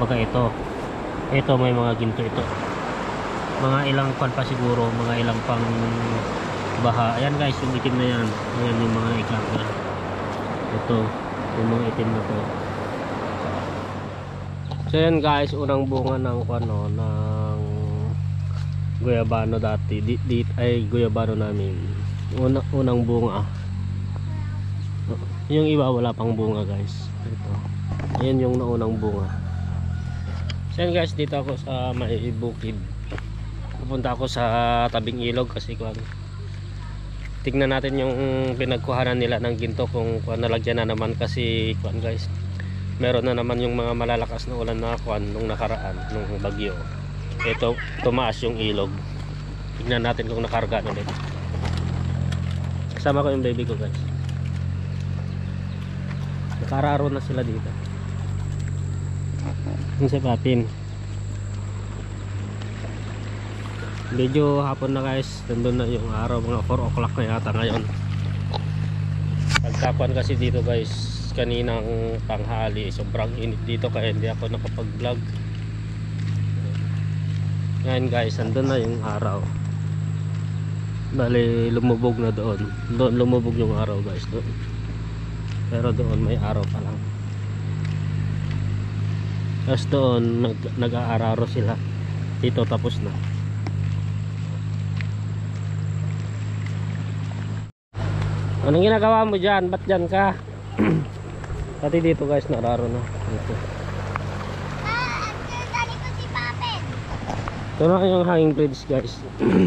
kumbaga ito may mga ginto ito, mga ilang pan pa siguro, mga ilang pang baha. Ayan guys, yung itim na yan, ayan yung mga ikarga. Ito yung mga itim na to. So yan guys, unang bunga ng ano, ng guyabano dati. Ay guyabano namin. Unang bunga. Yung iba wala pang bunga guys. Ito. Ayan yung naunang bunga. So yan guys, dito ako sa may bukid. Pupunta ako sa tabing ilog kasi kung tignan natin yung pinagkuhanan nila ng ginto kung nalagyan na naman kasi kuan guys. Meron na naman yung mga malalakas na ulan na kuan nung nakaraan, nung bagyo. Ito, tumaas yung ilog. Tignan natin kung nakarga ulit. Kasama ko yung baby ko guys. Nakararo na sila dito. Yung sa patin. Medyo hapon na guys. Nandun na yung araw, mga 4 o'clock na yata ngayon. Pagkakuan kasi dito guys, kaninang tanghali, sobrang init dito kaya hindi ako nakapag vlog. Ngayon guys, andun na yung araw. Bali lumubog na doon. Doon lumubog yung araw guys doon. Pero doon may araw pa lang. Tapos doon nag-aararo sila. Dito tapos na. Anong ginagawa mo dyan? Ba't dyan ka? Pati dito guys, nararo na. Dito. Ito na yung hanging bridge guys.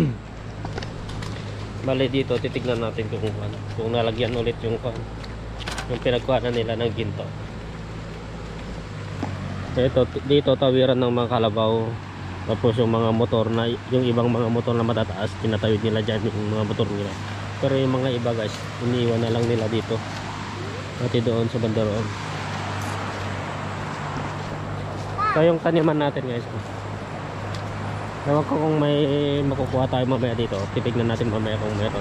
Bali dito, titignan natin kung nalagyan ulit yung pinagkuhanan nila ng ginto. Ito, dito tawiran ng mga kalabaw. Tapos yung mga motor na, yung ibang mga motor na matataas, tinatawid nila dyan yung mga motor nila. Pero yung mga iba guys, iniiwan na lang nila dito. Pati doon sa bandaroon. Ito yung taniman natin guys. Ewan ko kung may makukuha tayo mamaya dito. Titignan natin mamaya kung meron.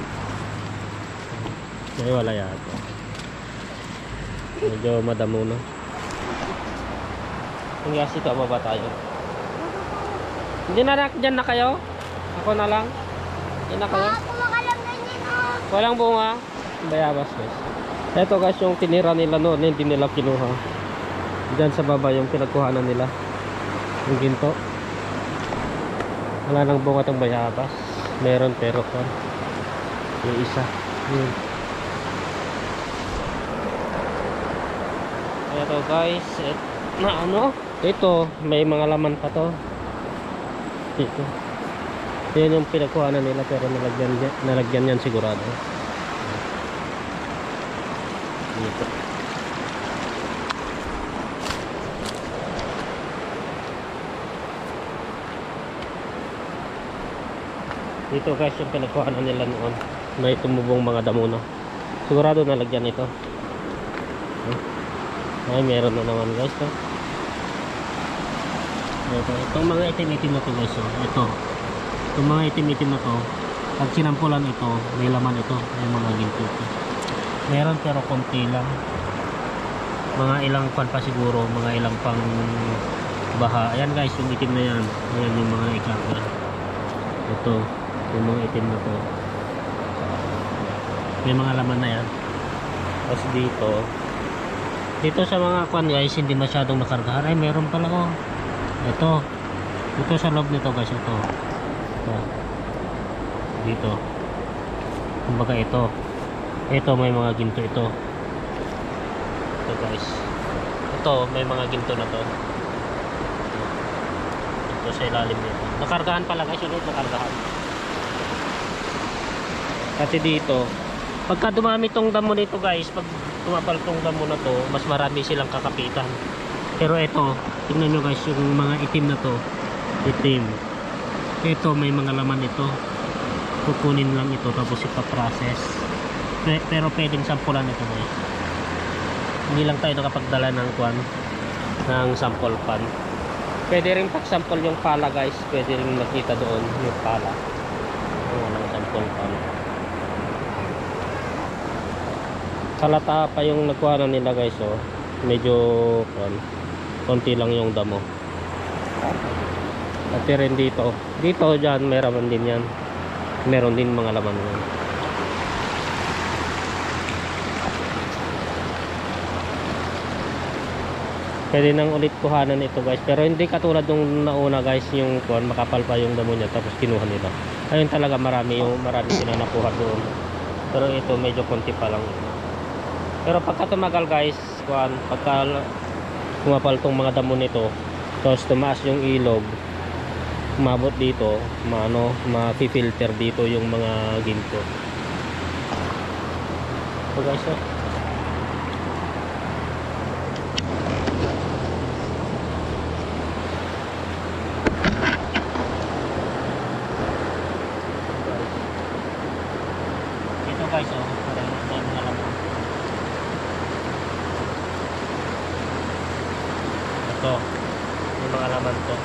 May wala yata. Medyo madamo na. Kung yasi ito, baba tayo. Hindi na dyan na kayo? Ako na lang? Hindi na kayo? Walang bunga. Bayabas guys. Ito guys yung tinira nila noon, hindi nila kinuha. Diyan sa baba yung pinagkuhanan nila. Yung ginto. Wala nang bunga itong bayabas. Meron pero kon. Yung isa. Yun. Ito guys. Na ano? Ito. May mga laman pa to. Ito. Yan yung pinagkuhanan nila pero nalagyan yan sigurado. Dito. Dito guys yung pinagkuhanan nila noon. May tumubong mga damo na. Sigurado nalagyan ito. Ay meron na naman guys to. Itong mga itim-itim na to guys. Ito. Itong mga itim-itim na to, pag sinampulan ito, may laman ito, may mga ginto ito. Meron pero konti lang. Mga ilang pan pa siguro, mga ilang pang baha. Ayan guys, yung itim na yan. Ayan yung mga ikarga. Ito, yung mga itim na to. May mga laman na yan. Tapos dito sa mga kwan guys, hindi masyadong nakargahan. Ay, meron pala oh. Ito sa loob nito guys, ito. Dito kumbaga ito may mga ginto ito guys, ito may mga ginto na to. Ito sa ilalim nito nakargahan pala guys, ulit nakargahan. Kasi dito pagka dumami tong damo nito guys, pag tumapal tong damo na to, mas marami silang kakapitan. Pero ito, tingnan nyo guys, yung mga itim na to, itim. Ito may mga laman ito. Kukunin lang ito tapos ipaprocess. Pero pwedeng sampulan ito guys. Hindi lang tayo nakapagdala ng ng sample pan. Pwede rin pag-sample yung pala guys. Pwede rin makita doon yung pala. Walang sample pan. Kalata pa yung nagkuha na nila guys. Oh. Medyo konti lang yung damo. Pati rin dito. Dito dyan meron din yan. Meron din mga laman yan. Pwede nang ulit kuhanan ito guys, pero hindi katulad nung nauna guys, yung kuhan makapal pa yung damo niya tapos kinuha nila. Ayun talaga marami sila nakuha doon. Pero ito medyo konti pa lang. Pero pagka tumagal guys, kuhan, pagka kumapal tong mga damo nito, tapos tumaas yung ilog, umabot dito, ma-filter dito yung mga ginto. So guys, guys, may mga laman. Ito, may mga laman to.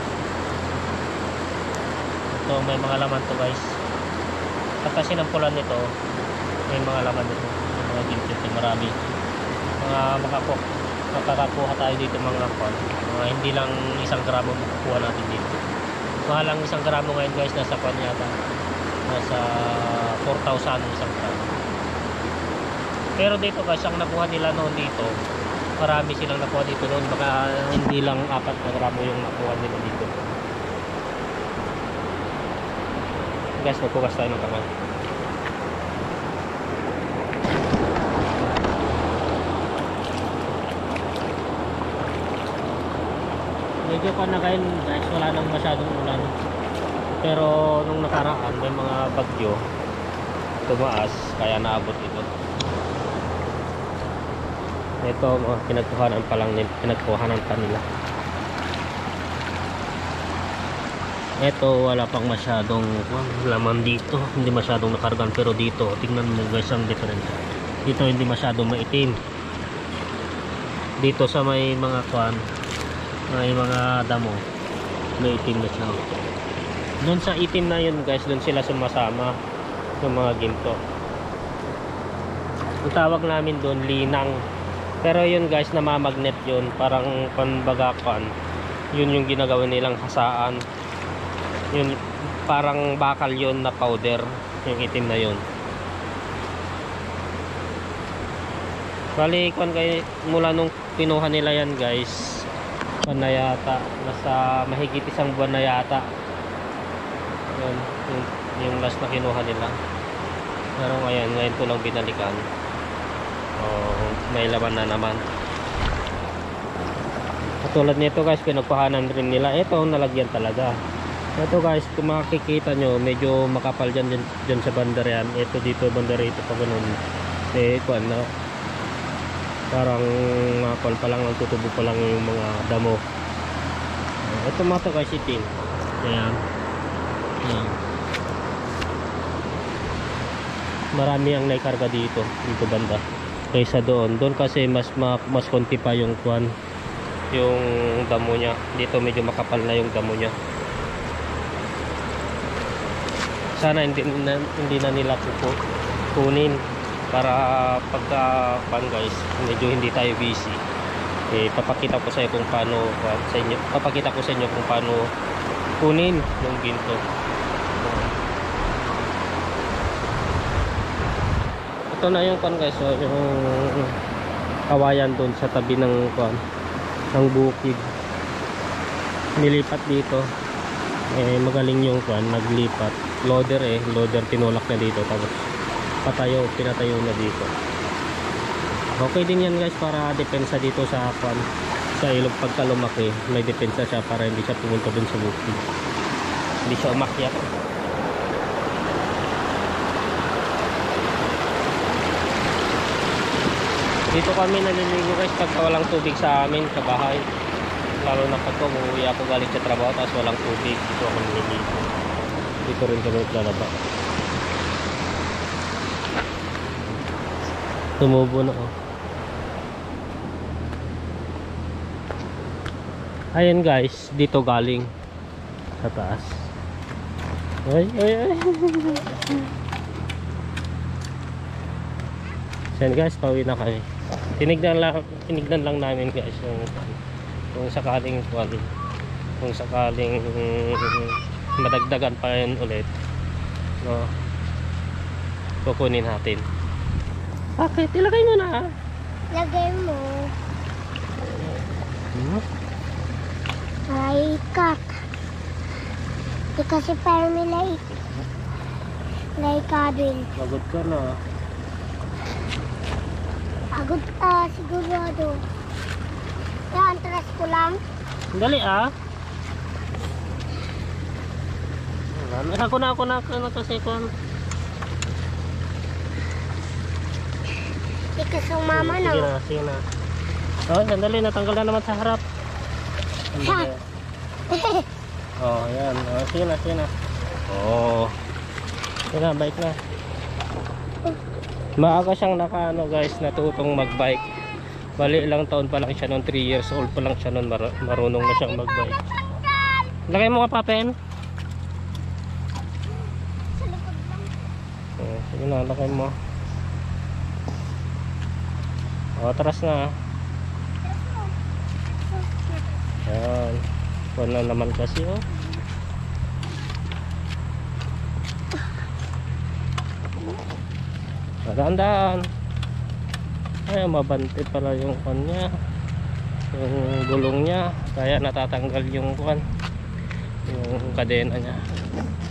Ito, may mga laman to guys. Pagka sinampulan nito, may mga laman dito. May mga ginto, marami. Makakakuha tayo dito mga hindi lang 1 gramo makukuha natin dito. Mahal lang 1 gramo ngayon guys, nasa kwan yata. Nasa 4,000 1 gramo. Pero dito guys, ang nakuha nila noon dito, marami silang nakuha dito noon, baka hindi lang 4 na gramo yung nakuha nila dito. Guys, magpugas tayo ng kamay. Medyo pa na ngayon guys, wala nang masyadong ulan. Pero nung nakaraan may mga bagyo tumaas, kaya naabot ito. Ito pinagkuhanan pa nila. Ito wala pang masyadong laman dito, hindi masyadong nakargan, pero dito tingnan mo guys ang difference. Dito hindi masyadong maitim. Dito sa may mga may mga damo, may itim na siya. Doon sa itim na yun guys, doon sila sumasama yung mga ginto. Ang tawag namin doon linang. Pero yun guys, namamagnet yun, parang panbagakan. Yun yung ginagawa nilang hasaan. Yun parang bakal yun na powder, yung itim na yun. Bali mula nung pinuha nila yan guys, buwan na yata, nasa mahigit 1 buwan na yata. Yun, yung last na kinuha nila. Pero ngayon ko lang binalikan. May laman na naman. Katulad nito guys, pinagkuhanan rin nila. Ito nalagyan talaga. Ito guys, kung makikita nyo, medyo makapal dyan sa bandar yan. Ito dito, bandar ito pa ganun. Kuan na, parang makapal pa lang, tutubo pa lang yung mga damo. Ito mga to guys, itim. Ayan. Ayan. Marami ang naikarga dito banda kaysa doon kasi mas konti pa yung kuan, yung damo niya. Dito medyo makapal na yung damo niya. Sana hindi na nila kunin para pagka guys, medyo hindi tayo busy. Papakita ko sa inyo kung paano kung paano kunin yung ginto. Ito na yung guys, so yung kawayan doon sa tabi ng ng bukid. Nilipat dito. Magaling yung naglipat. Loader tinulak na dito, tapos pinatayo na dito. Okay din yan guys, para depensa dito sa ilog. Pagka lumaki, may depensa siya para hindi siya pumunta dun sa bukid, hindi siya umakyat. Dito kami naliligo guys pagka walang tubig sa amin sa bahay, lalo na pagka umuwi ako galing sa trabaho tapos walang tubig. Dito ako naliligo. Dito rin kami lalaba. Tumubo na Ayan guys, dito galing sa taas. Ay. Ayan guys, pauwi na kami. Tinignan lang namin guys yung sakaling kung sakaling madagdagan pa yun ulit, no, kukunin natin. Okay, ilagay mo na. Lagay mo. Ay, cut. Di kasi parang nilay. Kabin. Pagod ka na. Agad sigurado. Yan, atras ko lang. Dali Ako na kasi kon. Di ka sumama na. Sige na. Oh, sandali, natanggal na naman sa harap. Sandali. Oh, ayan. Oh, sige na. Oh. Sige na, bike na. Maaga siyang guys, natutong magbike. Bali ilang taon pa lang siya noon, 3 years old pa lang siya noon, marunong na siyang magbike. Lagay mo ka, Papen. Sa likod lang. Oh, sige na, lagay mo. Oh, atras na. Ayan. Wala naman kasi, oh. Daan-daan. Ay, mabante pala yung kanya, yung gulong niya, kaya natatanggal yung yung kadena niya.